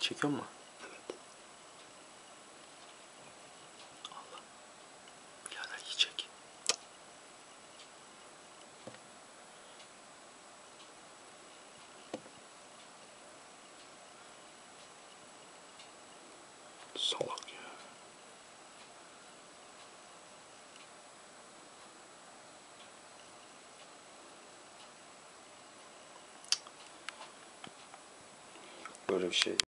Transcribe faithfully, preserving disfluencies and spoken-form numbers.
Çekiyor mu? Evet. Allah. Birader iyi çek. Salak ya. Böyle bir şey.